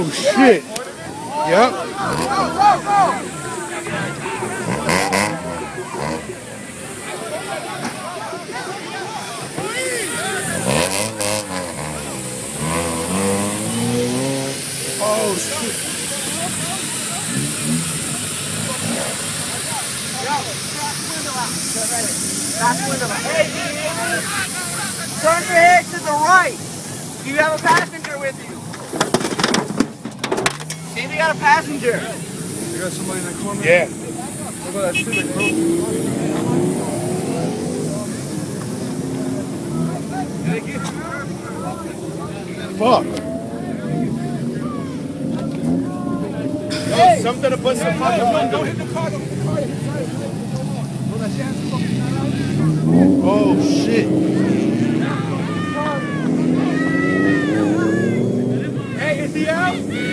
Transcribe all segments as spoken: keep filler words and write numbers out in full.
Oh shit. Yep. Oh shit. Hey, turn your head to the right. Do you have a passenger with you? See if you got a passenger. You got somebody in that corner? Yeah. What about that Civic, bro? Fuck. Hey. Something to put in the fucking window. Oh shit. Hey, is he out?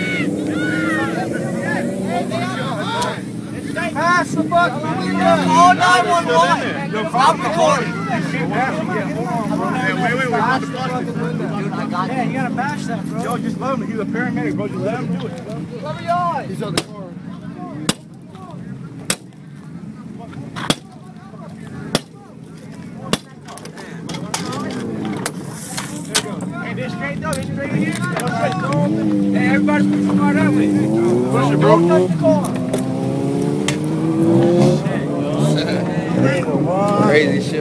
Pass the buck. All nine one one. I'm recording. Hey, wait, wait, wait. What's the Yeah, you gotta bash that, bro. Yo, just let him. He's a paramedic, bro. Just let him do it. Cover your eyes. He's on the corner. Hey, this straight though. This straight here. Hey, everybody push the car that way. Push it, bro. Touch the car. Crazy shit.